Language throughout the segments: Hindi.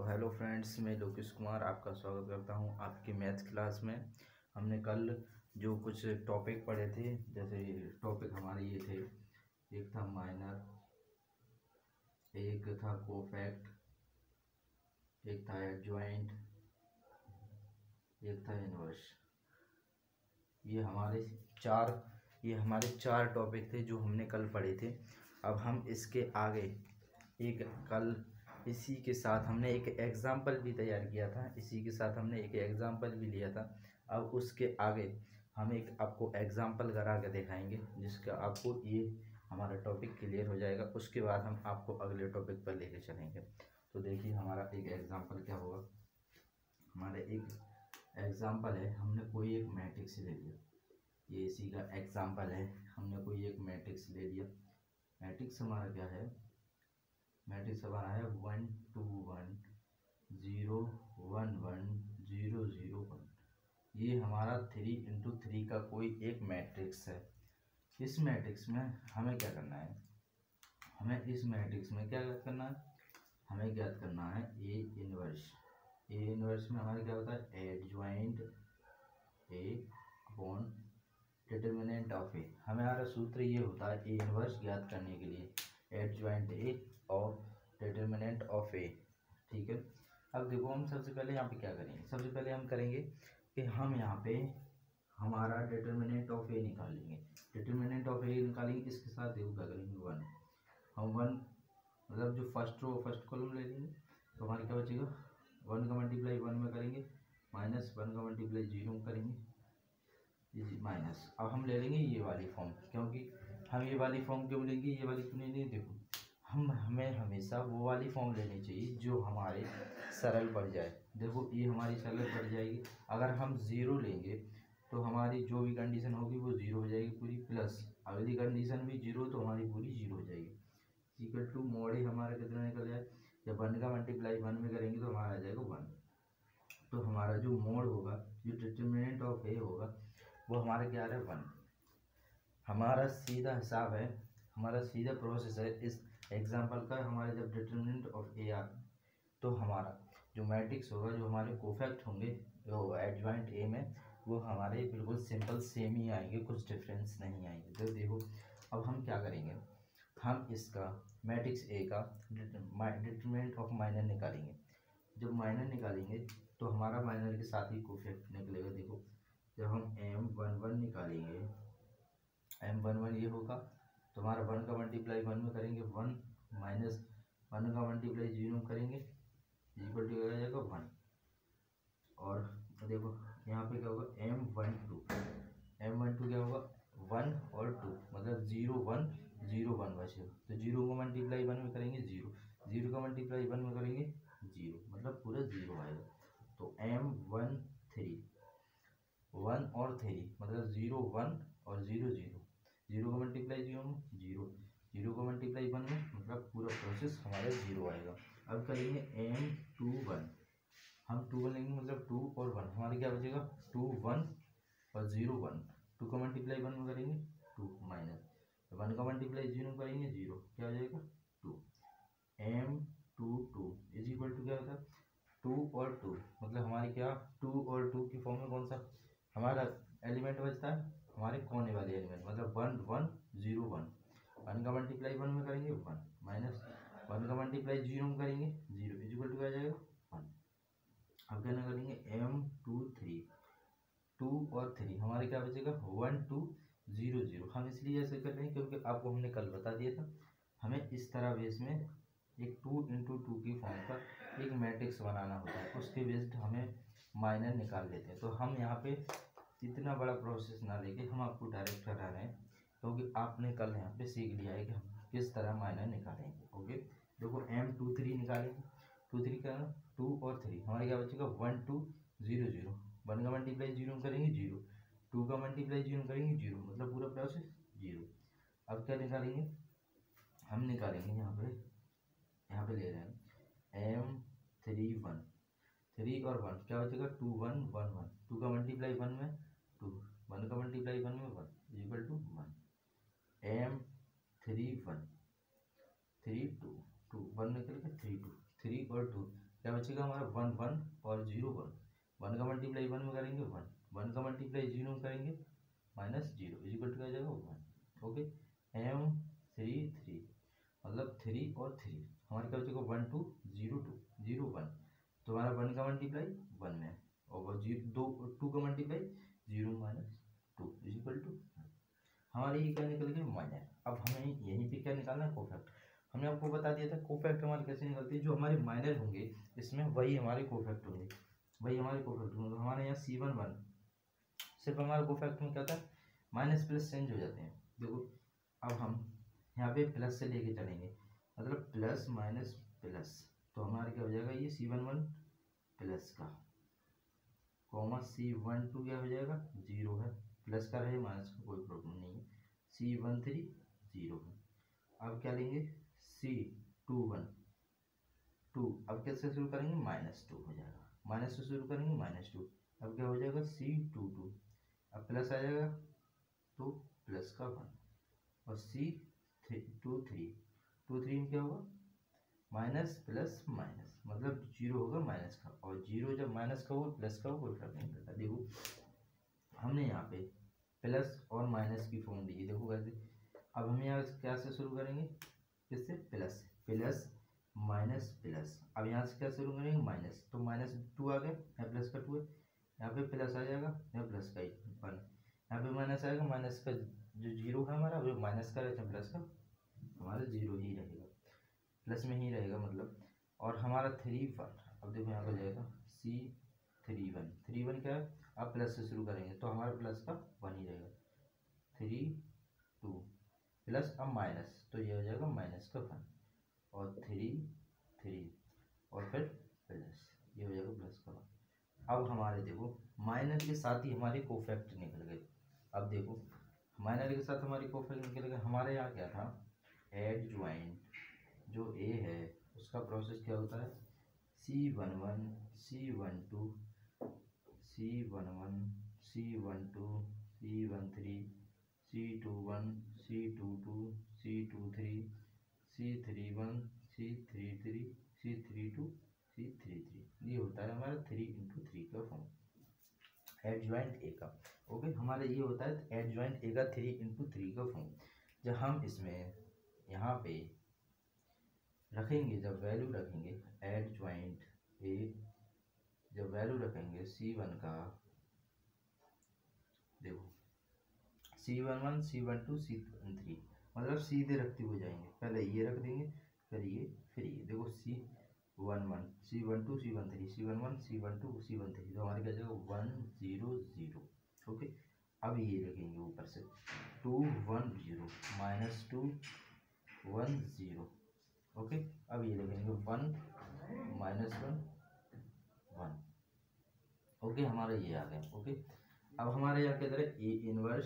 हेलो फ्रेंड्स, मैं लोकेश कुमार आपका स्वागत करता हूं आपकी मैथ्स क्लास में। हमने कल जो कुछ टॉपिक पढ़े थे, जैसे टॉपिक हमारे ये थे, एक था माइनर, एक था कोफैक्ट, एक था एडजॉइंट, एक था इनवर्स। ये हमारे चार टॉपिक थे जो हमने कल पढ़े थे। अब हम इसके आगे इसी के साथ हमने एक एग्ज़ाम्पल भी तैयार किया था, इसी के साथ हमने एक एग्ज़ाम्पल भी लिया था। अब उसके आगे हम एक आपको एग्ज़ाम्पल करा के दिखाएंगे, जिसका आपको ये हमारा टॉपिक क्लियर हो जाएगा। उसके बाद हम आपको अगले टॉपिक पर लेके चलेंगे। तो देखिए हमारा एक एग्ज़ाम्पल क्या होगा। हमारे एक एग्ज़ाम्पल है, हमने कोई एक मैट्रिक्स ले लिया, ये इसी का एग्ज़ाम्पल है। हमने कोई एक मैट्रिक्स ले लिया। मैट्रिक्स हमारा क्या है? मैट्रिक्स हमारा है 1 2 1 0 1 1 0 0 1। ये हमारा 3 × 3 का कोई एक मैट्रिक्स है। इस मैट्रिक्स में हमें क्या करना है? हमें इस मैट्रिक्स में क्या ज्ञात करना है? हमें ज्ञात करना है ए इनवर्स। ए इनवर्स में हमारा क्या होता है? Adjoint A upon determinant of A. हमारा सूत्र ये होता है ए इनवर्स ज्ञात करने के लिए, एडजॉइंट ए और डिटर्मिनेंट ऑफ ए। ठीक है। अब देखो हम सबसे पहले यहाँ पे क्या करेंगे? सबसे पहले हम करेंगे कि हम यहाँ पे हमारा डिटर्मिनेंट ऑफ ए निकालेंगे। डिटर्मिनेंट ऑफ ए निकालेंगे, इसके साथ देखो क्या करेंगे? 1। हम 1 मतलब जो फर्स्ट रो फर्स्ट कॉलम ले लेंगे, तो हमारा क्या बचेगा? 1 का मल्टीप्लाई 1 में करेंगे, माइनस 1 का मल्टीप्लाई 0 में करेंगे, माइनस। अब हम ले लेंगे ये वाली फॉर्म, क्योंकि हम ये वाली फॉर्म क्यों लेंगे, ये वाली क्यों नहीं लेंगे? देखो हमें हमेशा वो वाली फॉर्म लेनी चाहिए जो हमारे सरल पड़ जाए। देखो ये हमारी सरल पड़ जाएगी। अगर हम 0 लेंगे तो हमारी जो भी कंडीशन होगी वो 0 हो जाएगी पूरी, प्लस अगली कंडीशन भी 0 तो हमारी पूरी 0 हो जाएगी। इक्वल टू मोड ही हमारा कितना निकल जाए? जब 1 का मल्टीप्लाई 1 में करेंगे तो हमारा आ जाएगा 1। तो हमारा जो मोड होगा, जो डिटर्मिनेंट ऑफ ए होगा, वो हमारा क्या है? 1। हमारा सीधा हिसाब है, हमारा सीधा प्रोसेस है इस एग्जाम्पल का। हमारे जब डिटर्मिनेंट ऑफ ए आ, तो हमारा जो मैट्रिक्स होगा, जो हमारे कोफैक्ट होंगे एडजॉइंट ए में, वो हमारे बिल्कुल सिंपल सेम ही आएंगे, कुछ डिफरेंस नहीं आएंगे। तो देखो अब हम क्या करेंगे, हम इसका मैट्रिक्स ए का डिटर्मिनेंट ऑफ माइनर निकालेंगे। जब माइनर निकालेंगे तो हमारा माइनर के साथ ही कोफैक्ट निकलेगा। देखो जब हम M11 निकालेंगे, M11 ये होगा, तो हमारा 1 का मल्टीप्लाई 1 में करेंगे 1, माइनस 1 का मल्टीप्लाई 0 में करेंगे, इक्वल टू आ जाएगा 1। और देखो यहाँ पे क्या होगा? M12 क्या होगा? 1 और 2, मतलब 0 1 0 1 बचेगा। तो 0 का मल्टीप्लाई 1 में करेंगे 0, 0 का मल्टीप्लाई 1 में करेंगे 0, मतलब पूरा 0 आएगा। तो M13 1 और 3, मतलब 0 1 और 0 0, 0 का मल्टीप्लाई 0 में 0, 0 का मल्टीप्लाई 1 में, मतलब पूरा प्रोसेस हमारा 0 आएगा। अब करेंगे M21, हम 2 लेंगे, मतलब 2 और 1, हमारे क्या बचेगा? 2 1 और 0 1, 2 का मल्टीप्लाई 1 में करेंगे 2, माइनस 1 का मल्टीप्लाई 0 में करेंगे 0, क्या हो जाएगा? 2। M22 इज इक्वल टू क्या होता है? 2 और 2, मतलब हमारी क्या 2 और 2 की फॉर्म में कौन सा हमारा एलिमेंट बचता है? हमारे कोने वाले एलिमेंट, मतलब 1 1 0 1, 1 का मल्टीप्लाई 1 में करेंगे 1, माइनस 1 का मल्टीप्लाई 0 में करेंगे 0, इज इक्वल टू क्या जाएगा? 1। अब क्या करेंगे? M23 2 और 3, हमारे क्या बचेगा? 1 2 0 0। हम इसलिए ऐसे कर रहे हैं क्योंकि आपको हमने कल बता दिया था, हमें इस तरह बेस में एक 2 × 2 की फॉर्म पर एक मैट्रिक्स बनाना होता है, उसके बेस्ड हमें माइनर निकाल लेते हैं। तो हम यहाँ पे इतना बड़ा प्रोसेस ना लेके हम आपको डायरेक्ट करा रहे हैं, क्योंकि आपने कल यहाँ पे सीख लिया है कि हम किस तरह माइनर निकालेंगे। ओके, देखो M23 निकालेंगे, 2 3 का 2 और 3, हमारे क्या बचेगा? 1 2 0 0, 1 का मल्टीप्लाई 0 करेंगे 0, 2 का मल्टीप्लाई 0 करेंगे 0, मतलब पूरा प्रोसेस 0। अब क्या निकालेंगे? हम निकालेंगे यहाँ पे ले रहे हैं M31, 3 और 1, क्या बचेगा? 2 1 1 1, 2 का मल्टीप्लाई 1 में 2, 1 का मल्टीप्लाई 1 में 1, इक्वल टू 1। M31 3 2 2, 1 निकल के 3 2, 3 और 2 क्या बचेगा हमारा 1 1 और 0 1, 1 का मल्टीप्लाई 1 में करेंगे 1, 1 का मल्टीप्लाई 0 में करेंगे -0 इजिकल टू क्या जाएगा 1। ओके, M3 मतलब 3 और 3 हमारे क्या बचेगा 1 2 0 2 0 1, तो हमारा 1 का मल्टीप्लाई 1 में और 2 का मल्टीप्लाई 0 -2 इजिकल टू हमारे ये क्या निकल गया माइनर। अब हमें यहीं पे क्या निकालना है कोफैक्ट। हमने आपको बता दिया था कोफैक्ट हमारे कैसे निकलते हैं, जो हमारे माइनर होंगे इसमें वही हमारे कोफैक्ट होंगे, वही हमारे कोफैक्ट होंगे। हमारे यहाँ C11 सिर्फ हमारे कोफैक्ट में क्या होता है माइनस प्लस चेंज हो जाते हैं। देखो अब हम यहाँ पे प्लस से लेके चलेंगे, मतलब प्लस माइनस प्लस, तो हमारा क्या हो जाएगा ये C11 प्लस का कॉमा C12 क्या हो जाएगा 0 है, प्लस का रहे माइनस का कोई प्रॉब्लम नहीं है, C13 0 है। अब क्या लेंगे C21 2, अब कैसे शुरू करेंगे -2 हो जाएगा, माइनस से शुरू करेंगे -2, अब क्या हो जाएगा C22, अब प्लस आ जाएगा तो प्लस का 1 और C23 में क्या होगा माइनस प्लस माइनस, मतलब 0 होगा माइनस का, और 0 जब माइनस का होगा प्लस का होगा कोई फर्क नहीं पड़ता। देखो हमने यहाँ पे प्लस और माइनस की फॉर्म दी है, देखो कैसे। अब हम यहाँ क्या से शुरू करेंगे, किससे प्लस, प्लस माइनस प्लस, अब यहाँ से क्या शुरू करेंगे माइनस, तो -2 आ गया, यहाँ प्लस का 2 है, यहाँ पे प्लस आ जाएगा, यहाँ प्लस का 1, यहाँ पे माइनस आएगा, माइनस का जो 0 है हमारा वो माइनस का रहता है, प्लस का हमारा 0 ही रहेगा, प्लस में ही रहेगा मतलब। और हमारा 3 1, अब देखो यहाँ पर जाएगा C31 क्या है, अब प्लस से शुरू करेंगे तो हमारा प्लस का 1 ही रहेगा, 3 2 प्लस अब माइनस, तो ये हो जाएगा माइनस का 1 और 3 3 और फिर प्लस, ये हो जाएगा प्लस का 1। अब हमारे देखो माइनर के साथ ही हमारे कोफैक्ट निकल गए। अब देखो माइनर के साथ हमारी कोफैक्ट निकल गए। हमारे यहाँ क्या था एडजॉइंट, जो ए है उसका प्रोसेस क्या होता है C11 C12 C11 C12 C13 C21 C22 C23 C31 C33 C32 C33, ये होता है हमारा 3 × 3 का फॉर्म एडजॉइंट ए का। ओके, हमारा ये होता है एडजॉइंट ए का 3 × 3 का फॉर्म। जब हम इसमें यहाँ पे रखेंगे, जब वैल्यू रखेंगे एडजॉइंट ए, जब वैल्यू रखेंगे C1 का, देखो C11 C12 C13 मतलब सीधे रखते हुए जाएंगे, पहले ये रख देंगे फिर ये फिर ये, देखो C11 C12 C13 C11 C12 C13, तो हमारे क्या जाएगा 1 0 0। ओके, अब ये रखेंगे ऊपर से 2 1 0 -2 1 0। ओके, अब ये लिखेंगे 1 -1 1। ओके, हमारा ये आ गया। ओके, अब हमारे यहाँ क्या तरह A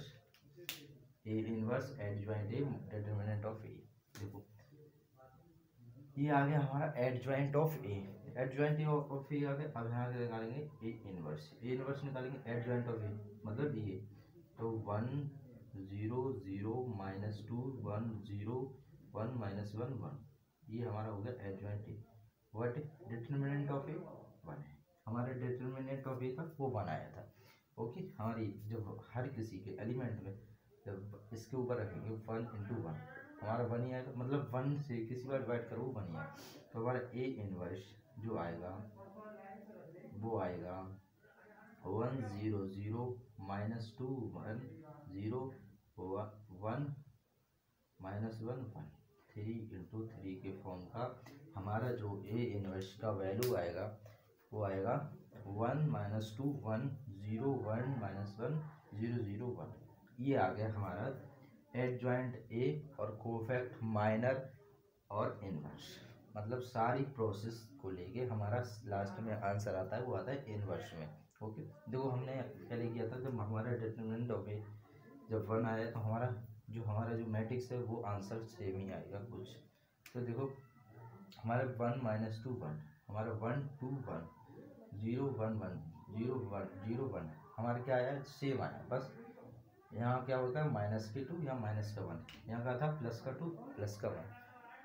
inverse adjoint A determinant of A, देखो ये आ गया हमारा adjoint of A, adjoint of A आ गया। अब यहाँ से निकालेंगे ए इनवर्स निकालेंगे एडजॉइंट ऑफ ए, मतलब ये, तो 1 0 0 -2 1 0 1 -1 1, ये हमारा हो गया adjoint A. What determinant of A 1 है, हमारे डिटरमिनेंट ऑफ ए था वो 1 आया था। ओके, हमारी जब हर किसी के एलिमेंट में जब इसके ऊपर रखेंगे 1 × 1 हमारा 1 ही आएगा, मतलब 1 से किसी बार डिवाइड करो 1 ही आएगा, तो हमारा ए इनवर्स जो आएगा वो आएगा 1 0 0 -2 1 0 1 -1 1, 3 × 3 के फॉर्म का हमारा जो ए इनवर्स का वैल्यू आएगा वो आएगा 1 -2 1 0 1 -1 0 0 1। ये आ गया हमारा एडजॉइंट ए और कोफैक्ट माइनर और इनवर्स, मतलब सारी प्रोसेस को लेके हमारा लास्ट में आंसर आता है वो आता है इनवर्स में। ओके, देखो हमने पहले किया था जब हमारा डिटरमिनेंट ऑफ ए जब 1 आया तो हमारा जो मैट्रिक्स है वो आंसर सेम ही आएगा कुछ। तो देखो हमारे 1 -2 1, हमारा 1 2 1 0 1 1 0 1 0 1 हमारा क्या आया सेम आया, बस यहाँ क्या होता है -2 या -1, यहाँ का था +2 +1,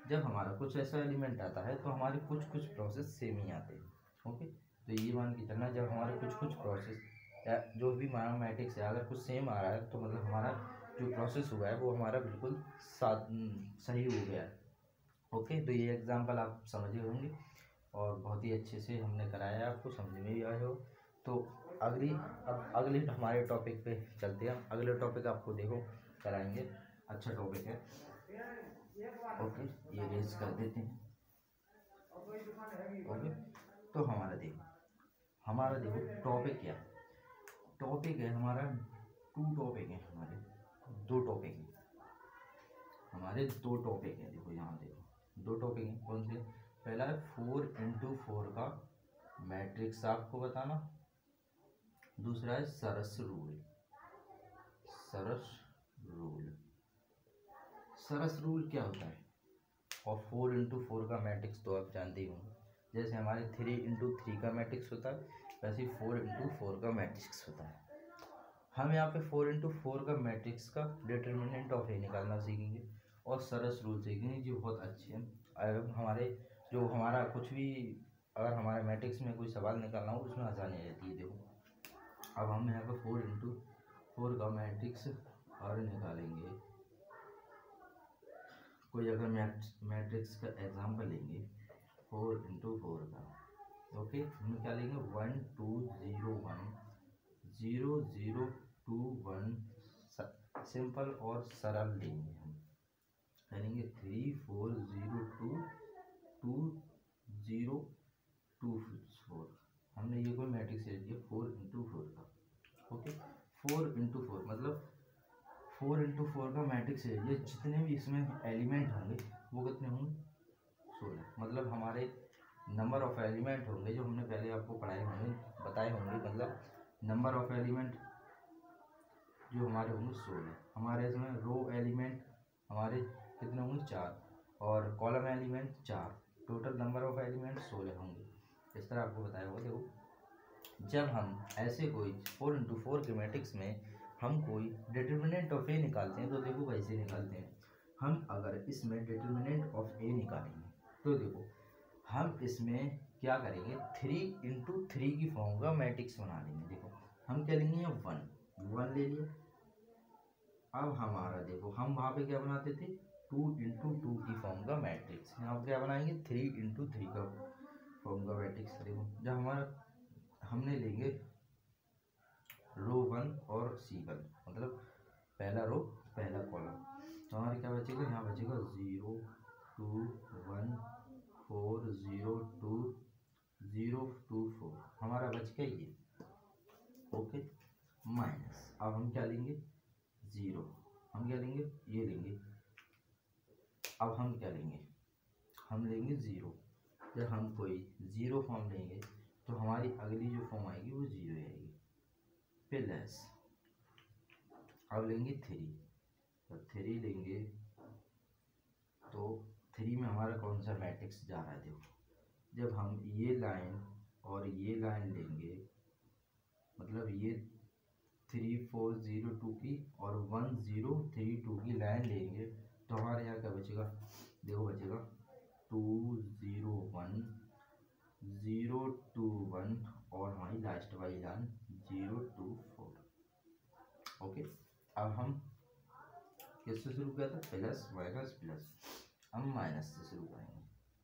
जब हमारा कुछ ऐसा एलिमेंट आता है तो हमारे कुछ कुछ प्रोसेस सेम ही आते हैं। ओके, तो ये मान के चलना जब हमारे कुछ कुछ प्रोसेस या जो भी हमारा मैट्रिक्स है अगर कुछ सेम आ रहा है तो मतलब हमारा जो प्रोसेस हुआ है वो हमारा बिल्कुल सही हो गया है। ओके, तो ये एग्जांपल आप समझे होंगे और बहुत ही अच्छे से हमने कराया है, आपको समझ में भी आए हो। तो अब अगले हमारे टॉपिक पे चलते हैं। अगले टॉपिक आपको देखो कराएंगे, अच्छा टॉपिक है। ओके, ये रेज कर देते हैं। ओके, तो हमारा देखो टॉपिक क्या है। टॉपिक है हमारा टू टॉपिक है हमारे दो टॉपिक हैं देखो यहाँ देखो दो टॉपिक हैं। कौन से? पहला है 4x4 का मैट्रिक्स आपको बताना, दूसरा है सरस रूल। सरस रूल क्या होता है? और 4x4 का मैट्रिक्स तो आप जानते ही होंगे, जैसे हमारे 3x3 का मैट्रिक्स होता है वैसे ही 4x4 का मैट्रिक्स होता है। हम यहाँ पे 4x4 का मैट्रिक्स का डिटर्मिनेंट ऑफ ए निकालना सीखेंगे और सरस रूल सीखेंगे, जो बहुत अच्छे हैं। अगर हमारा कुछ भी अगर हमारे मैट्रिक्स में कोई सवाल निकालना हो उसमें आसानी रहती है। देखो अब हम यहाँ पे 4x4 का मैट्रिक्स और निकालेंगे। कोई अगर मैट्रिक्स का एग्जाम्पल लेंगे 4x4 का, ओके, हम क्या लेंगे 1 2 0 1 0 0 2 1, सिंपल और सरल लेंगे। हम करेंगे 3 4 0 2 2 0 2 4। हमने ये कोई मैट्रिक्स ले लिया 4x4 का। ओके, 4x4 मतलब 4x4 का मैट्रिक्स है। ये जितने भी इसमें एलिमेंट होंगे वो कितने होंगे? 16। मतलब हमारे नंबर ऑफ एलिमेंट होंगे जो हमने पहले आपको बताए होंगे। मतलब नंबर ऑफ एलिमेंट जो हमारे होंगे 16। हमारे इसमें रो एलिमेंट हमारे कितने होंगे? 4 और column element 4। Total number of element 16 होंगे। इस तरह आपको बताया होगा। देखो जब हम ऐसे कोई 4x4 के मैट्रिक्स में हम कोई डिटर्मिनेंट ऑफ ए निकालते हैं तो देखो कैसे निकालते हैं। हम अगर इसमें डिटर्मिनेंट ऑफ ए निकालेंगे तो देखो हम इसमें क्या करेंगे 3x3 की फॉर्म का मैट्रिक्स बना लेंगे। देखो हम क्या लेंगे? 1 ले लिया। अब हमारा देखो हम वहाँ पे क्या बनाते थे 2x2 की फॉर्म का मैट्रिक्स, यहाँ क्या बनाएंगे 3x3 का फॉर्म का मैट्रिक्स। देखो जब हमारा हमने लेंगे रो 1 और C1, मतलब पहला रो पहला कॉलम, तो हमारे क्या बचेगा? यहाँ बचेगा 0 2 1 4 0 2 0 2 4। हमारा बच गया ये। ओके, माइनस अब हम क्या लेंगे? 0। हम क्या लेंगे? ये लेंगे। अब हम क्या लेंगे? हम लेंगे 0। जब हम कोई 0 फॉर्म लेंगे तो हमारी अगली जो फॉर्म आएगी वो 0 आएगी। प्लस अब लेंगे 3, तो 3 लेंगे तो 3 में हमारा कौन सा मैट्रिक्स जा रहा है? देखो जब हम ये लाइन और ये लाइन लेंगे, मतलब ये 3 4 0 2 की और 1 0 3 2 की लाइन लेंगे तो हमारे यहाँ क्या बचेगा? देखो बचेगा 2 0 1 0 2 1 और हमारी लास्ट वाली लाइन 0 2 4। ओके, अब हम किससे शुरू किया था? प्लस माइनस प्लस, हम माइनस से शुरू करेंगे।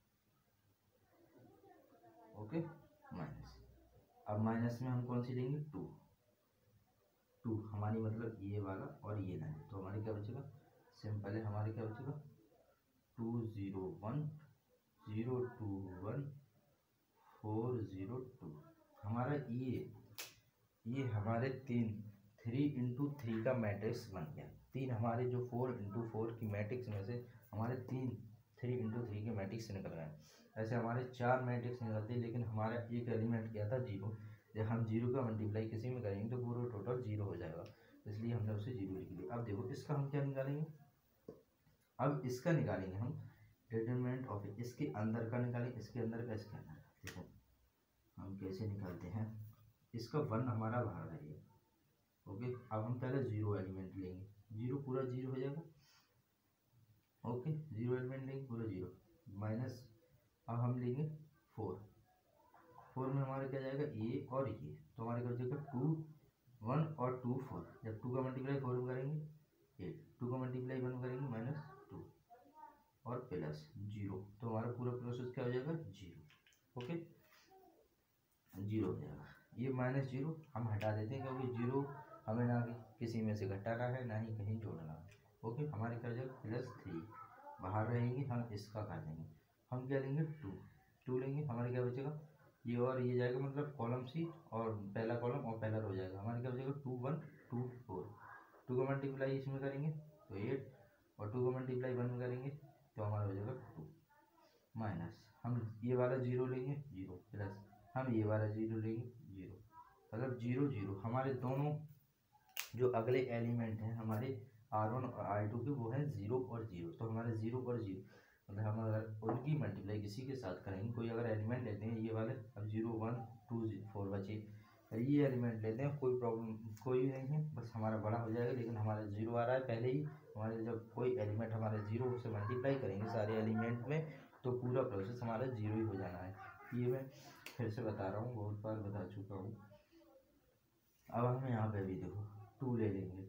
Okay, minus. अब माइनस में हम कौन सी लेंगे? 2 हमारी मतलब ये वाला और ये लाइन, तो हमारे क्या बचेगा? सिंपल है, हमारे क्या बचेगा 2 0 1 0 2 1 4 0 2। हमारा ये हमारे 3x3 का मैट्रिक्स बन गया। 3 हमारे जो 4x4 की मैट्रिक्स में से हमारे 3x3 के मैट्रिक्स निकल गए। ऐसे हमारे 4 मैट्रिक्स निकलते, लेकिन हमारा एक एलिमेंट क्या था? 0। जब हम 0 का मल्टीप्लाई किसी में करेंगे तो पूरा टोटल 0 हो जाएगा, इसलिए हमने उसे 0 लिख लिया। अब देखो इसका हम क्या निकालेंगे? अब इसका निकालेंगे हम डिटरमिनेंट ऑफ इसके अंदर का निकालेंगे, इसके अंदर का इसके अंदर। देखो हम कैसे निकालते हैं? इसका 1 हमारा बाहर रहेगा। ओके, अब हम पहले 0 एलिमेंट लेंगे, 0 पूरा 0 हो जाएगा। ओके, जीरो एलिमेंट लेंगे पूरा जीरो माइनस, अब हम लेंगे 4, 4 में हमारा क्या जाएगा ये और ये, तो हमारे क्या जाएगा 2 1 और 2 4, जब 2 का मल्टीप्लाई 4 में करेंगे 8, 2 का मल्टीप्लाई 1 में करेंगे -2 और प्लस 0, तो हमारा पूरा प्रोसेस क्या हो जाएगा 0। ओके, 0 हो जाएगा, ये -0 हम हटा देते हैं क्योंकि 0 हमें ना किसी में से घटाना है ना ही कहीं जोड़ना है। ओके, हमारे क्या हो जाएगा +3 बाहर रहेंगे, हम इसका कर देंगे, हम क्या लेंगे 2 लेंगे, हमारे क्या बचेगा ये और ये जाएगा, मतलब कॉलम सी और पहला कॉलम और पहला रो जाएगा, हमारे क्या बचेगा 2 1 2 4, 2 का मल्टीप्लाई इसमें करेंगे तो 8 और 2 का मल्टीप्लाई 1 में करेंगे तो हमारा हो जाएगा 2 माइनस, हम ये वाला 0 लेंगे 0 प्लस, हम ये वाला 0 लेंगे 0, मतलब 0 0 हमारे दोनों जो अगले एलिमेंट हैं हमारे R1 और R2 के वो हैं 0 और 0, तो हमारे 0 और 0 मतलब हम अगर उनकी मल्टीप्लाई किसी के साथ करेंगे, कोई अगर एलिमेंट लेते हैं ये वाले, अब 0 1 2 4 बचे, ये एलिमेंट लेते हैं कोई प्रॉब्लम कोई नहीं है, बस हमारा बड़ा हो जाएगा, लेकिन हमारा 0 आ रहा है पहले ही, हमारे जब कोई एलिमेंट हमारे 0 से मल्टीप्लाई करेंगे सारे एलिमेंट में तो पूरा प्रोसेस हमारा 0 ही हो जाना है। ये मैं फिर से बता रहा हूँ, बहुत बार बता चुका हूँ। अब हम यहाँ पे भी देखो 2 ले लेंगे,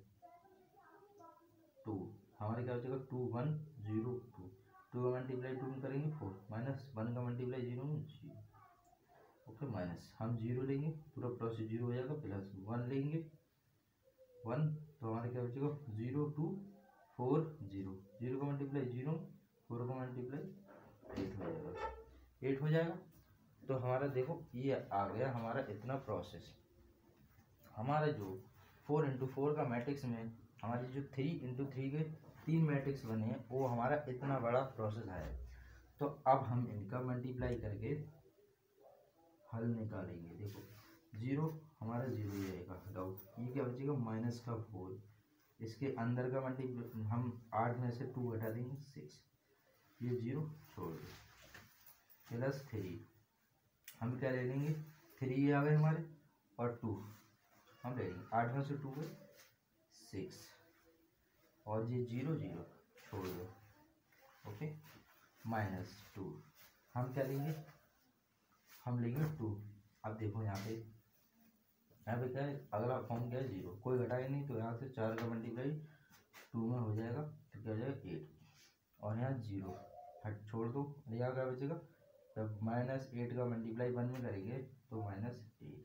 2 हमारे क्या हो जाएगा 2 1 0 2, 2 का मल्टीप्लाई 2 में करेंगे 4 माइनस 1 का मल्टीप्लाई 0 में 0। ओके, माइनस हम 0 लेंगे पूरा प्रोसेस 0 हो जाएगा, प्लस 1 लेंगे 1, तो हमारे क्या बचेगा 0 2 4 0, 0 का मल्टीप्लाई 0, 4 का मल्टीप्लाई 8 हो जाएगा, 8 हो जाएगा। तो हमारा देखो ये आ गया हमारा इतना प्रोसेस, हमारा जो 4 × 4 का मैट्रिक्स में हमारी जो 3 × 3 के 3 मैट्रिक्स बने हैं वो हमारा इतना बड़ा प्रोसेस है। तो अब हम इनका मल्टीप्लाई करके हल निकालेंगे। देखो 0 हमारा 0 ही रहेगा, डाउट, ये क्या बचेगा -4, इसके अंदर का मल्टीप्लाई हम 8 में से 2 घटा देंगे 6, ये 0 छोड़ दो, +3 हम क्या ले लेंगे 3 ये आ गए हमारे और 2 हम ले लेंगे, 8 में से 2 गए 6 और ये 0 0 छोड़ दो। ओके, -2 हम क्या लेंगे, हम लेंगे 2। अब देखो यहाँ पे क्या है, अगला फॉर्म क्या है 0, कोई घटाए नहीं, तो यहाँ से 4 का मल्टीप्लाई 2 में हो जाएगा तो क्या हो जाएगा 8 और यहाँ 0 हट छोड़ दो, यहाँ क्या बचेगा, जब -8 का मल्टीप्लाई 1 में करेंगे तो -8।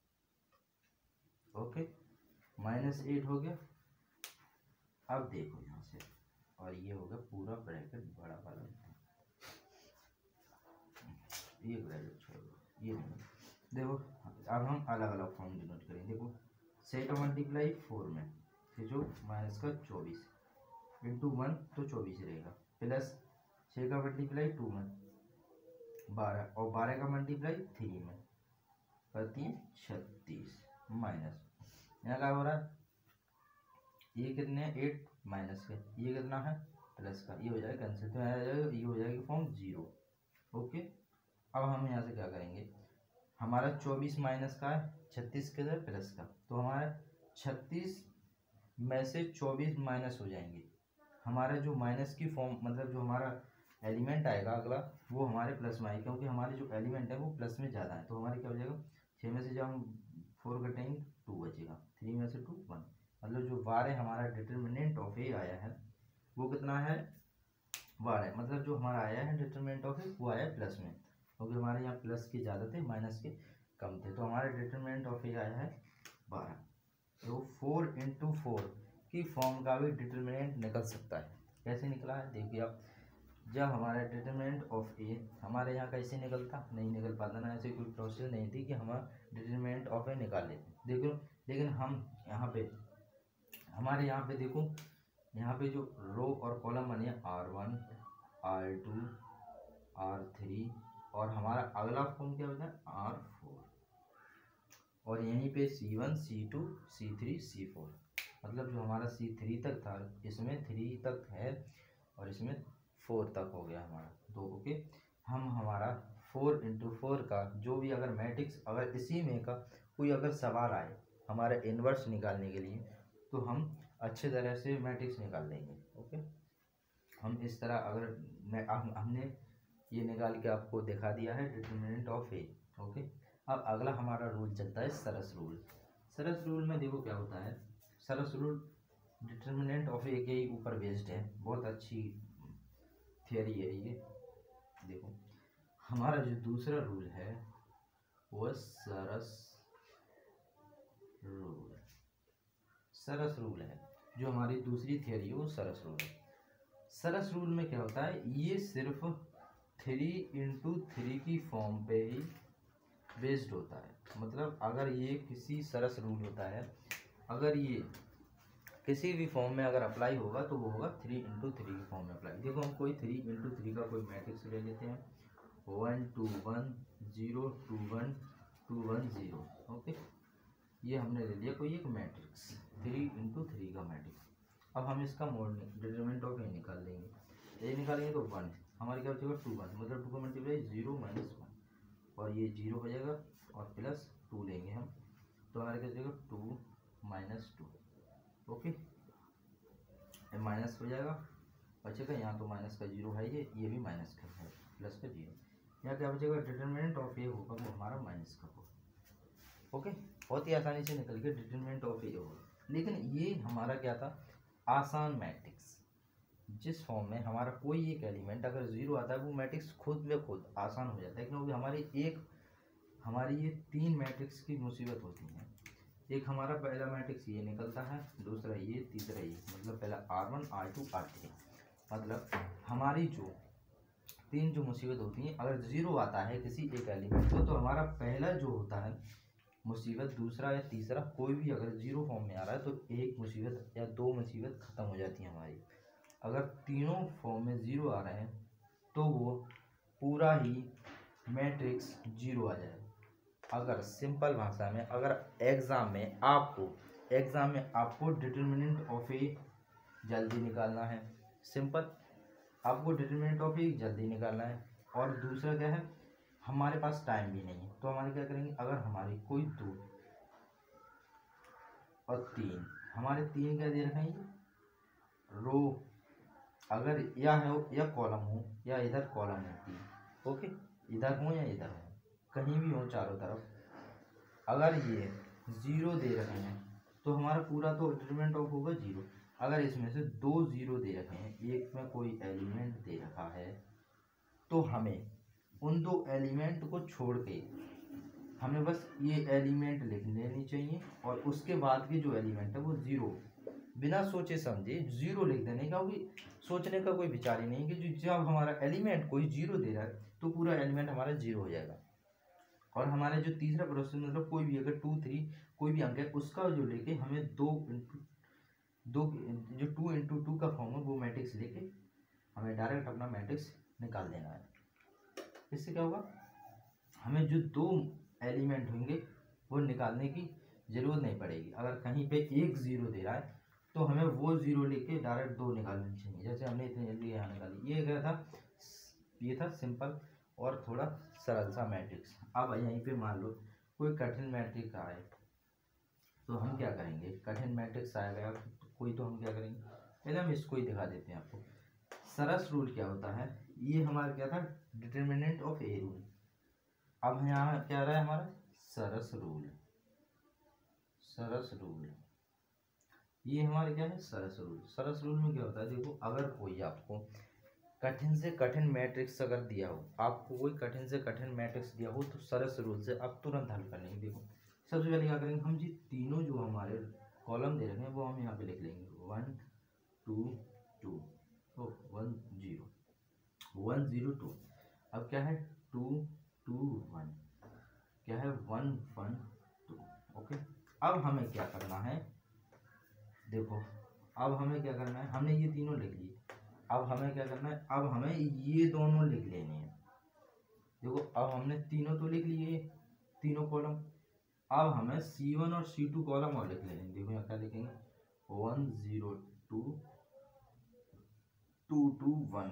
ओके, -8 हो गया। अब देखो यहाँ से, और ये होगा पूरा ब्रैकेट बड़ा वाला, ये ब्रैकेट छोड़ दो, ये नहीं, देखो अब हम अलग अलग फॉर्म डिनोट करेंगे। देखो 6 का मल्टीप्लाई 4 में ये जो माइनस का 24 × 1 तो 24 रहेगा, प्लस 6 का मल्टीप्लाई 2 में 12 और 12 का मल्टीप्लाई 3 में करती है 36, माइनस यहाँ क्या हो रहा है, ये कितने 8 माइनस का, ये कितना है प्लस का, ये हो जाएगा कैंसिल, तो यहाँ आ जाएगा, ये हो जाएगा फॉर्म 0। ओके, अब हम यहाँ से क्या करेंगे, हमारा 24 माइनस का है 36 किधर प्लस का, तो हमारा 36 में से 24 माइनस हो जाएंगे, हमारा जो माइनस की फॉर्म मतलब जो हमारा एलिमेंट आएगा अगला वो हमारे प्लस में आएगा, क्योंकि हमारे जो एलिमेंट है वो प्लस में ज़्यादा है, तो हमारे क्या हो जाएगा 6 में से जब हम 4 कटेंगे 2 बचेगा, 3 में से 2 1, मतलब जो 12 हमारा डिटर्मिनेंट ऑफ ए आया है वो कितना है 12, मतलब जो हमारा आया है डिटर्मिनेंट ऑफ ए वो आया प्लस में, क्योंकि हमारे यहाँ प्लस के ज़्यादा थे माइनस के कम थे, तो हमारा डिटर्मिनेंट ऑफ ए आया है 12। तो 4 × 4 की फॉर्म का भी डिटर्मिनेंट निकल सकता है, कैसे निकला है देखिए आप, जब हमारा डिटर्मिनेंट ऑफ ए हमारे यहाँ कैसे निकलता, नहीं निकल पाता ना, ऐसे कोई प्रोसेस नहीं थी कि हम डिटर्मिनेंट ऑफ ए निकाल लेते, देखो लेकिन हम यहाँ पे हमारे यहाँ पे देखो, यहाँ पे जो रो और कॉलम बने R1 R2 R3 और हमारा अगला फॉर्म क्या होता है R4, और यहीं पे C1 C2 C3 C4, मतलब जो हमारा C3 तक था इसमें 3 तक है और इसमें 4 तक हो गया हमारा 2। ओके, हम हमारा 4 × 4 का जो भी अगर मैट्रिक्स अगर इसी में का कोई अगर सवाल आए हमारा इन्वर्स निकालने के लिए तो हम अच्छे तरह से मैट्रिक्स निकाल लेंगे। ओके, हम इस तरह अगर हमने ये निकाल के आपको दिखा दिया है डिटरमिनेंट ऑफ ए। ओके, अब अगला हमारा रूल चलता है सरस रूल। सरस रूल में देखो क्या होता है। Sarrus rule determinant of A के ऊपर बेस्ड है, बहुत अच्छी थियरी है ये। देखो हमारा जो दूसरा रूल है वो सरस रूल। सरस रूल है जो हमारी दूसरी थियरी है, वो सरस रूल है। सरस रूल में क्या होता है, ये सिर्फ 3 × 3 की फॉर्म पे ही बेस्ड होता है। मतलब अगर ये किसी सरस रूल होता है, अगर ये किसी भी फॉर्म में अगर अप्लाई होगा तो वो होगा 3 × 3 की फॉर्म में अप्लाई। देखो हम कोई 3 × 3 का कोई मैट्रिक्स ले लेते हैं, 1 2 1 0 2 1 2 1 0। ओके, ये हमने ले लिया कोई एक मैट्रिक्स 3 × 3 का मैट्रिक्स। अब हम इसका मोड डिटरमिनेंट ऑफ ए निकाल लेंगे। ए निकालेंगे तो 1, हमारे क्या बचेगा 2 1, मतलब 2 का मल्टीप्लाई 0 - 1 और ये 0 हो जाएगा और प्लस 2 लेंगे हम, तो हमारे क्या बचेगा 2 - 2। ओके, माइनस हो जाएगा, बचेगा यहाँ तो माइनस का 0 है, ये भी माइनस का है, प्लस का 0। यहाँ क्या बचेगा डिटरमिनेंट ऑफ ए होगा वो हमारा माइनस का होगा। ओके, बहुत ही आसानी से निकल के डिटरमिनेंट ऑफ ए होगा। लेकिन ये हमारा क्या था, आसान मैट्रिक्स, जिस फॉर्म में हमारा कोई एक एलिमेंट अगर 0 आता है वो मैट्रिक्स खुद ब खुद आसान हो जाता है, क्योंकि हमारी ये 3 मैट्रिक्स की मुसीबत होती है। एक हमारा पहला मैट्रिक्स ये निकलता है, दूसरा ये, तीसरा ये, मतलब पहला R1 R2 R3। मतलब हमारी जो 3 जो मुसीबत होती हैं, अगर 0 आता है किसी एक एलिमेंट को तो हमारा पहला जो होता है मुसीबत, दूसरा या तीसरा कोई भी अगर 0 फॉर्म में आ रहा है तो एक मुसीबत या 2 मुसीबत ख़त्म हो जाती है हमारी। अगर तीनों फॉर्म में 0 आ रहे हैं तो वो पूरा ही मैट्रिक्स 0 आ जाएगा। अगर सिंपल भाषा में, अगर एग्ज़ाम में आपको डिटरमिनेंट ऑफ ए जल्दी निकालना है, सिंपल आपको डिटरमिनेंट ऑफ ए जल्दी निकालना है, और दूसरा क्या है, हमारे पास टाइम भी नहीं है, तो हमारे क्या करेंगे, अगर हमारी कोई 2 और 3, हमारे 3 क्या दे रखे हैं, रो अगर या हो या कॉलम हो, या इधर कॉलम होती है। ओके, इधर हो या इधर हो, कहीं भी हो चारों तरफ, अगर ये 0 दे रखे हैं तो हमारा पूरा तो डिटरमिनेंट ऑफ होगा 0। अगर इसमें से 2 0 दे रखे हैं, एक में कोई एलिमेंट दे रखा है, तो हमें उन 2 एलिमेंट को छोड़ के हमें बस ये एलिमेंट लिख लेनी चाहिए, और उसके बाद के जो एलिमेंट है वो 0, बिना सोचे समझे 0 लिख देने, क्योंकि सोचने का कोई विचार ही नहीं कि जब हमारा एलिमेंट कोई 0 दे रहा है तो पूरा एलिमेंट हमारा 0 हो जाएगा। और हमारे जो तीसरा प्रोसेस, मतलब कोई भी अगर 2 3 कोई भी अंक है, उसका जो लेके हमें 2 जो 2 × 2 का फॉर्म है वो मैट्रिक्स लेके हमें डायरेक्ट अपना मैट्रिक्स निकाल देना है। इससे क्या होगा, हमें जो 2 एलिमेंट होंगे वो निकालने की ज़रूरत नहीं पड़ेगी। अगर कहीं पे एक 0 दे रहा है तो हमें वो 0 लेके डायरेक्ट 2 निकालनी चाहिए, जैसे हमने इतनी जल्दी यहाँ निकाली। ये क्या था, ये था सिंपल और थोड़ा सरल सा मैट्रिक्स। अब यहीं पे मान लो कोई कठिन मैट्रिक्स आए तो हम क्या करेंगे, कठिन मैट्रिक्स आएगा कोई तो हम क्या करेंगे, पहले हम इसको ही दिखा देते हैं आपको। सरस रूल क्या होता है, ये हमारा क्या था, डिटरमिनेंट ऑफ ए रूल। अब यहाँ क्या रहा है हमारा, सरस रूल। सरस रूल ये हमारे क्या है, सरस रूल। सरस रूल में क्या होता है, देखो अगर कोई आपको कठिन से कठिन मैट्रिक्स अगर दिया हो, आपको कोई कठिन से कठिन मैट्रिक्स दिया हो, तो सरस रूल से आप तुरंत हल कर लेंगे। देखो सबसे पहले क्या करेंगे, हम जी तीनों जो हमारे कॉलम दे रखे हैं वो हम यहाँ पे लिख लेंगे, 1 2 2 1 0 1 0 2। अब क्या है 2 2 1, क्या है 1 1 2। ओके, अब हमें क्या करना है, देखो अब हमें क्या करना है, हमने ये तीनों लिख लिए, अब हमें क्या करना है, अब हमें ये दोनों लिख लेने हैं। देखो अब हमने तीनों तो लिख लिए, तीनों कॉलम, अब हमें C1 और C2 कॉलम और लिख लेंगे। देखो यहाँ क्या लिखेंगे, 1 0 2 2 2 1।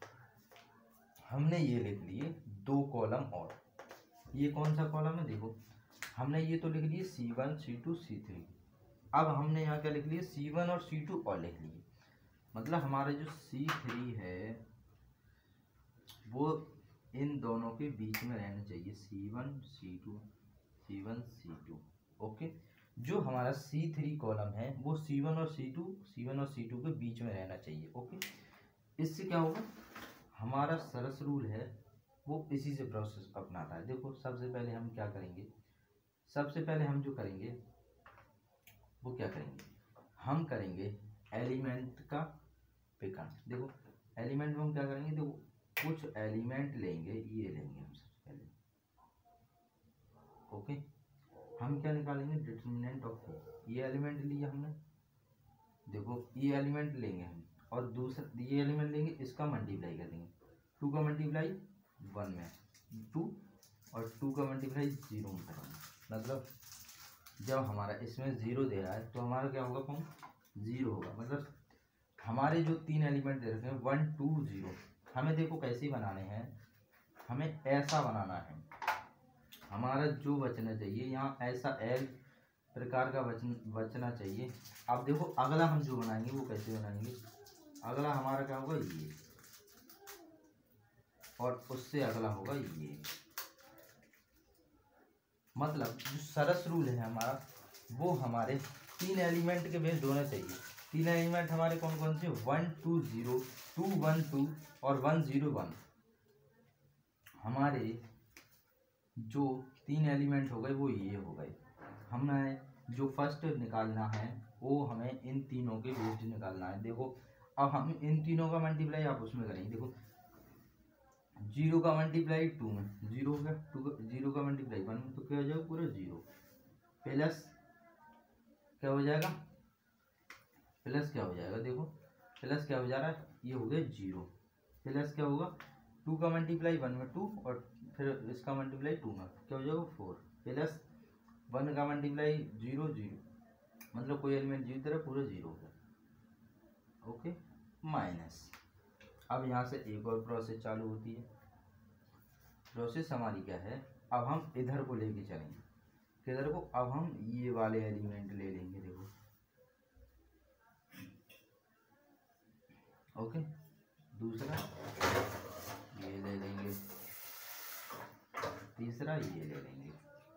हमने ये लिख लिए 2 कॉलम और, ये कौन सा कॉलम है, देखो हमने ये तो लिख लिए C1 C2 C3। अब हमने यहाँ क्या लिख लिए, C1 और C2 और लिख लिए। मतलब हमारा जो C3 है वो इन दोनों के बीच में रहना चाहिए, C1 C2 C1 C2। Okay, जो हमारा C3 कॉलम है वो C1 और C2 के बीच में रहना चाहिए। ओके, इससे क्या होगा, हमारा सरस रूल है वो इसी से प्रोसेस अपनाता है। देखो सबसे पहले हम क्या करेंगे, सबसे पहले हम जो करेंगे वो क्या करेंगे, हम करेंगे एलिमेंट का पिकन। देखो एलिमेंट में हम क्या करेंगे, देखो कुछ एलिमेंट लेंगे, ये लेंगे हम सबसे पहले। ओके, हम क्या निकालेंगे, डिटरमिनेंट ऑफ ये एलिमेंट लिया हमने, देखो ये एलिमेंट लेंगे हम, और दूसरा ये एलिमेंट लेंगे, इसका मल्टीप्लाई कर देंगे, 2 का मल्टीप्लाई 1 में 2 और 2 का मल्टीप्लाई 0 में करेंगे। मतलब जब हमारा इसमें 0 दे रहा है तो हमारा क्या होगा, फॉर्म 0 होगा। मतलब हमारे जो 3 एलिमेंट दे रखे हैं 1 2 0, हमें देखो कैसे बनाने हैं, हमें ऐसा बनाना है, हमारा जो बचना चाहिए यहाँ ऐसा एल प्रकार का बचना चाहिए। अब देखो अगला हम जो बनाएंगे वो कैसे बनाएंगे, अगला हमारा क्या होगा, ये, और उससे अगला होगा ये। मतलब जो सरस रूल है हमारा वो हमारे 3 एलिमेंट के बेस्ड होना चाहिए। 3 एलिमेंट हमारे कौन कौन से, 1 2 0 2 1 2 और 1 0 1। हमारे जो 3 एलिमेंट हो गए वो ये हो गए। हमें जो फर्स्ट निकालना है वो हमें इन तीनों के बेस्ड निकालना है। देखो अब हम इन तीनों का मल्टीप्लाई आप उसमें करेंगे, देखो 0 का मल्टीप्लाई 2 में 0 हो गया, 0 का मल्टीप्लाई 1 में तो क्या हो जाएगा, पूरा 0 प्लस क्या हो जाएगा, प्लस क्या हो जाएगा, देखो प्लस क्या हो जा रहा है, ये हो गया 0 प्लस क्या होगा, 2 का मल्टीप्लाई 1 में 2 और फिर इसका मल्टीप्लाई 2 में क्या हो जाएगा 4 प्लस 1 का मल्टीप्लाई 0 0, मतलब कोई एलिमेंट 0 तरह पूरा 0 हो गया। Okay, minus. अब यहाँ से एक और प्रोसेस चालू होती है। प्रोसेस हमारी क्या है, अब हम इधर को लेके चलेंगे, किधर को, अब हम ये वाले एलिमेंट ले लेंगे। देखो ओके, दूसरा ये ले लेंगे, तीसरा ये ले लेंगे,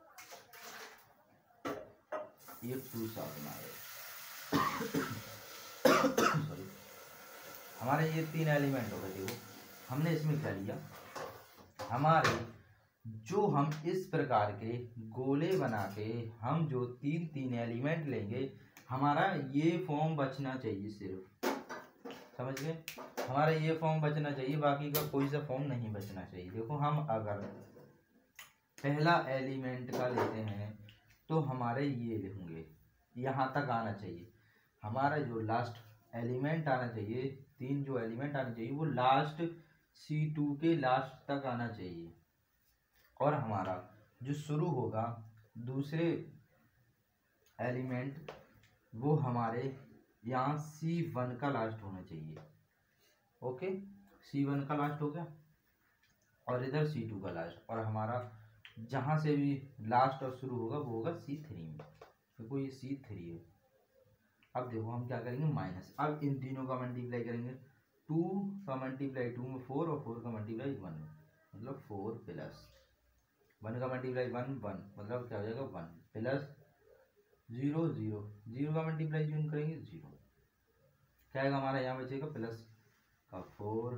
ये 2 साथ में आएगा। सॉरी, हमारे ये 3 एलिमेंट हो गए। देखो हमने इसमें क्या लिया, हमारे जो हम इस प्रकार के गोले बना के हम जो 3 एलिमेंट लेंगे, हमारा ये फॉर्म बचना चाहिए सिर्फ, समझ गए, हमारा ये फॉर्म बचना चाहिए, बाकी का कोई सा फॉर्म नहीं बचना चाहिए। देखो हम अगर पहला एलिमेंट का लेते हैं तो हमारे ये होंगे, यहाँ तक आना चाहिए, हमारा जो लास्ट एलिमेंट आना चाहिए, 3 जो एलिमेंट आना चाहिए वो लास्ट C2 के लास्ट तक आना चाहिए, और हमारा जो शुरू होगा दूसरे एलिमेंट वो हमारे यहाँ C1 का लास्ट होना चाहिए। ओके, C1 का लास्ट हो गया और इधर C2 का लास्ट, और हमारा जहाँ से भी लास्ट और शुरू होगा वो होगा C3 में, देखो ये C3 है। अब देखो हम क्या करेंगे, माइनस, अब इन तीनों का मल्टीप्लाई करेंगे, 2 का मल्टीप्लाई 2 में 4 और 4 का मल्टीप्लाई 1 में, मतलब 4 प्लस 1 का मल्टीप्लाई 1 1, मतलब क्या हो जाएगा 1 प्लस 0 0, 0 का मल्टीप्लाई जो करेंगे 0, क्या आएगा हमारा, यहाँ बचेगा प्लस का 4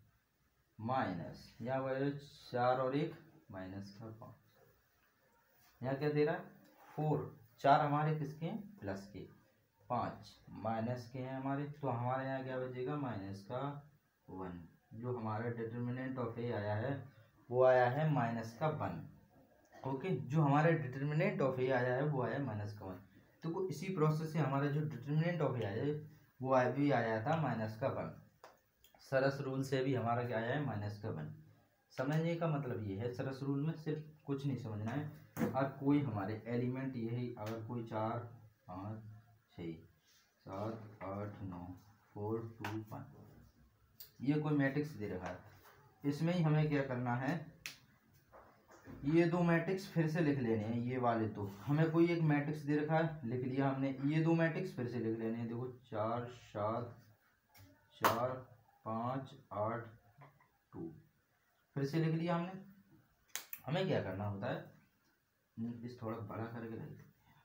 माइनस, यहाँ बचेगा 4 और 1 माइनस का 5, यहाँ क्या दे रहा है 4, 4 हमारे किसके हैं, प्लस के, 5 माइनस के हैं हमारे, तो हमारे यहाँ क्या बचेगा माइनस का 1। जो हमारा डिटर्मिनेंट ऑफ ए आया है वो आया है माइनस का 1। ओके, जो हमारा डिटर्मिनेंट ऑफ ए आया है वो आया माइनस का 1। तो इसी प्रोसेस से हमारा जो डिटर्मिनेंट ऑफ ए आया है वो भी आया था माइनस का 1। सरस रूल से भी हमारा क्या आया है, माइनस का 1। समझने का मतलब ये है, सरस रूल में सिर्फ कुछ नहीं समझना है, और कोई हमारे एलिमेंट ये है, अगर कोई 4 5 6 7 8 9 4 2 1 ये कोई मैट्रिक्स दे रखा है, इसमें ही हमें क्या करना है, ये 2 मैट्रिक्स फिर से लिख लेने हैं, ये वाले तो हमें कोई एक मैट्रिक्स दे रखा है, लिख लिया हमने, ये 2 मैट्रिक्स फिर से लिख लेने हैं। देखो 4 7 4 5 8 2। फिर से लिख लिया हमने। हमें क्या करना होता है, इस थोड़ा बड़ा करके लिख देते हैं,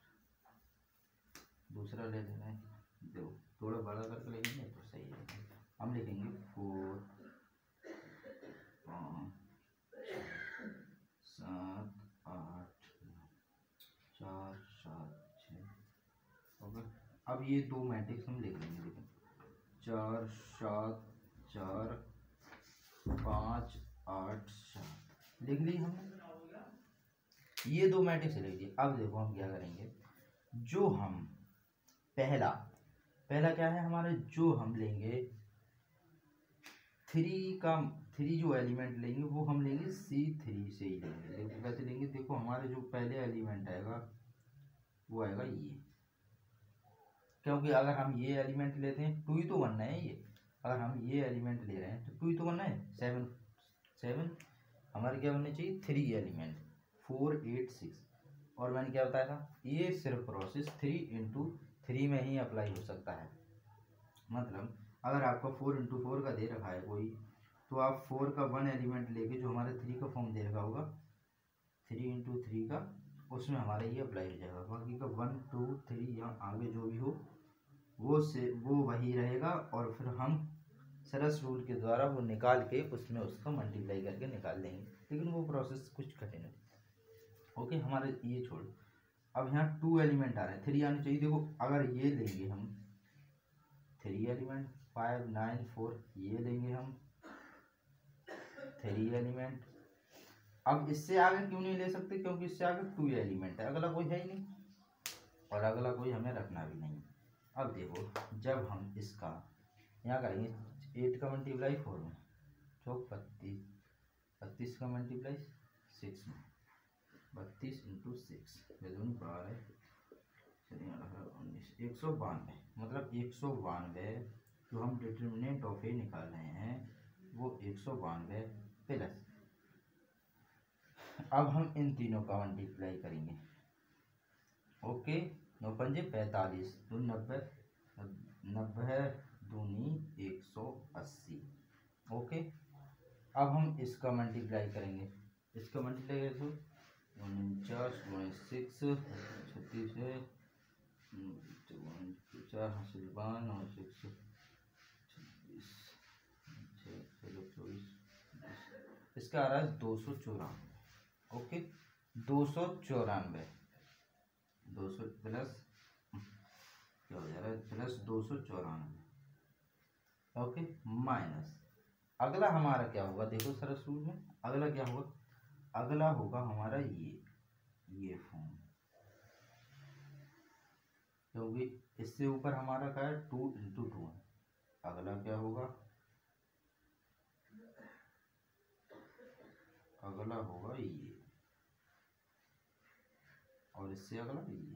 दूसरा ले लेना है, देखो थोड़ा बड़ा करके लिखेंगे तो सही है। हम लिखेंगे 4 5 7 8 4 7 6। ओके, अब ये दो मैट्रिक्स हम लिख लेंगे। देखो 4 7 4 5 8 7 लिख ली हमने। ये दो मैट्रिक्स लिख दिए। अब देखो हम क्या करेंगे, जो हम पहला क्या है हमारे, जो हम लेंगे 3 जो एलिमेंट लेंगे वो हम लेंगे C3 से ही लेंगे। देखो कैसे लेंगे, देखो हमारे जो पहले एलिमेंट आएगा वो आएगा ये, क्योंकि अगर हम ये एलिमेंट लेते हैं 2 ही तो बनना है ये। अगर हम ये एलिमेंट ले रहे हैं तो 2 ही तो बनना है। 7 हमारे क्या बनने चाहिए, 3 एलिमेंट 4 8 6। और मैंने क्या बताया था, ये सिर्फ प्रोसेस 3 × 3 में ही अप्लाई हो सकता है। मतलब अगर आपका 4 × 4 का दे रखा है कोई, तो आप 4 का 1 एलिमेंट लेके जो हमारे 3 का फॉर्म दे रखा होगा 3 × 3 का, उसमें हमारे ये अप्लाई हो जाएगा। बाकी का 1 2 3 या आगे जो भी हो वो वही रहेगा। और फिर हम सरस रूल के द्वारा वो निकाल के उसमें उसका मल्टीप्लाई करके निकाल देंगे, लेकिन वो प्रोसेस कुछ कठिन है। ओके, हमारे ये छोड़। अब यहाँ 2 एलिमेंट आ रहे हैं, 3 आने चाहिए। देखो अगर ये लेंगे हम 3 एलिमेंट 5 9 4, ये लेंगे हम 3 एलिमेंट। अब इससे आगे क्यों नहीं ले सकते, क्योंकि इससे आगे 2 एलिमेंट है, अगला कोई है ही नहीं और अगला कोई हमें रखना भी नहीं। अब देखो जब हम इसका यहाँ करेंगे 8 का मल्टीप्लाई 4 में, तो 32 का मल्टीप्लाई 6 में, 32 × 6 ये दोनों 12 19 192। मतलब 192 जो हम डिटर्मिनेंट ऑफ ए निकाल रहे हैं वो 192 प्लस, अब हम इन तीनों का मल्टीप्लाई करेंगे। ओके, 9 पंजे 45, 2 90, 90 दूनी 180। ओके, अब हम इसका मल्टीप्लाई करेंगे। इसका मल्टीप्लाई करें तो 49 × 6 36 है, 4 हासिल 52 और 6 26 24। इसका आ रहा है 294। ओके, 294 200 प्लस क्या हो जा रहा है, प्लस 294। ओके, माइनस अगला हमारा क्या होगा, देखो सरस रूल में अगला क्या होगा, अगला होगा हमारा ये फॉर्म, क्योंकि इससे ऊपर हमारा क्या है 2 × 2 है। अगला क्या होगा, अगला होगा ये, और इससे अगला ये।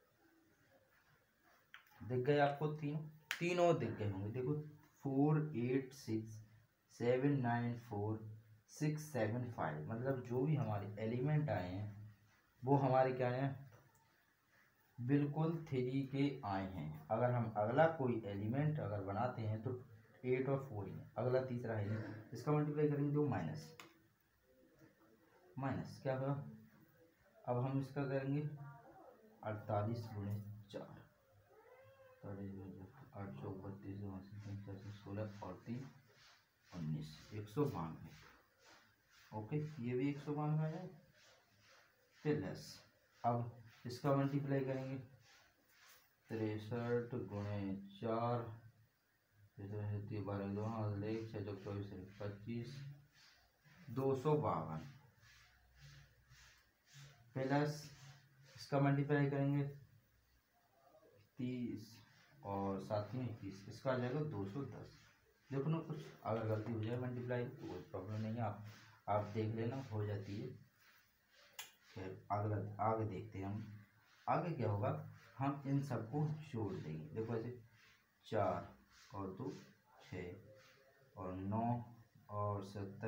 दिख गए आपको, तीनों दिख गए होंगे। देखो 4 8 6 7 9 4 6 7 5, मतलब जो भी हमारे एलिमेंट आए हैं वो हमारे क्या हैं, बिल्कुल 3 के आए हैं। अगर हम अगला कोई एलिमेंट अगर बनाते हैं तो 8 और 4 ही है, अगला तीसरा है नहीं। इसका मल्टीप्लाई करेंगे तो माइनस क्या होगा। अब हम इसका करेंगे 48 × 4, 8 चौक 32 16 और 3 19 192। ओके, ये भी 192 है प्लस, अब इसका मल्टीप्लाई करेंगे 63 × 4 12 2 6 24 25 252 प्लस इसका मल्टीप्लाई करेंगे 30 और 7 में 21, इसका आ जाएगा 210। देखो ना, कुछ अगर गलती हो जाए मल्टीप्लाई तो कोई प्रॉब्लम नहीं है, आप देख लेना, हो जाती है। फिर अगला आगे देखते हैं हम, आगे क्या होगा, हम इन सबको जोड़ देंगे। देखो ऐसे 4 और 2 6 और 9 और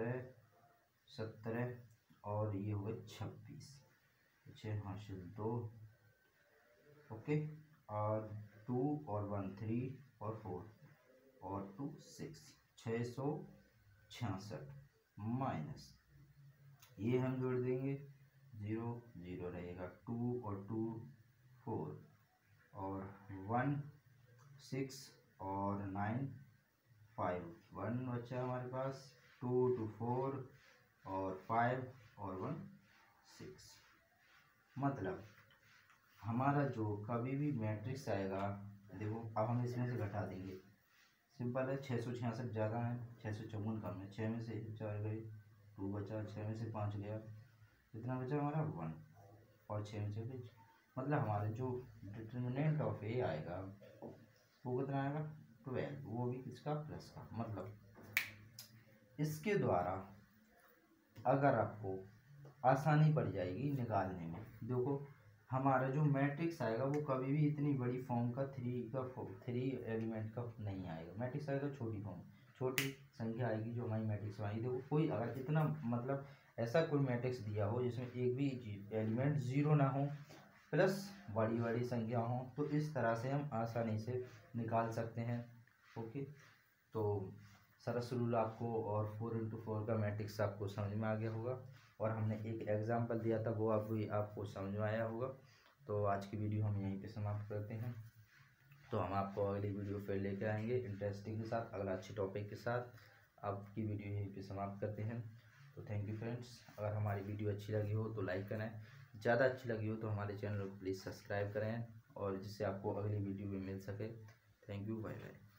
17 और ये हुए 26, 6 हासिल 2। ओके, और 2 और 1 3 और 4 और 2 6, 666 माइनस ये हम जोड़ देंगे 0 0 रहेगा, 2 और 2 4 और 1 6 और 9 5, 1 बचा हमारे पास, 2 2 4 और 5 और 1 6। मतलब हमारा जो कभी भी मैट्रिक्स आएगा, देखो अब हम इसमें से घटा देंगे, सिंपल है। 666 ज़्यादा है, 654 कम है, 6 में से 4 गए, 2 बचा, 6 में से 5 गया, कितना बचा हमारा 1 और 6 में से 5। मतलब हमारे जो डिटर्मिनेंट ऑफ ए आएगा वो कितना आएगा 12, वो भी किसका प्लस का। मतलब इसके द्वारा अगर आपको आसानी पड़ जाएगी निकालने में, देखो हमारा जो मैट्रिक्स आएगा वो कभी भी इतनी बड़ी फॉर्म का 3 एलिमेंट का नहीं आएगा। मैट्रिक्स आएगा छोटी फॉर्म, छोटी संख्या आएगी जो हमारी मैट्रिक्स में आएगी। देखो कोई अगर इतना मतलब ऐसा कोई मैट्रिक्स दिया हो जिसमें एक भी एलिमेंट 0 ना हो प्लस बड़ी बड़ी संख्या हो, तो इस तरह से हम आसानी से निकाल सकते हैं। ओके, तो सरस रूल आपको और 4x4 का मैट्रिक्स आपको समझ में आ गया होगा, और हमने एक एग्जाम्पल दिया था वो आपको समझ में आया होगा। तो आज की वीडियो हम यहीं पे समाप्त करते हैं। तो हम आपको अगली वीडियो फिर लेके आएंगे इंटरेस्टिंग के साथ, अगला अच्छी टॉपिक के साथ। आपकी वीडियो यहीं पे समाप्त करते हैं। तो थैंक यू फ्रेंड्स। अगर हमारी वीडियो अच्छी लगी हो तो लाइक करें, ज़्यादा अच्छी लगी हो तो हमारे चैनल को प्लीज़ सब्सक्राइब करें, और जिससे आपको अगली वीडियो भी मिल सके। Thank you, bye bye.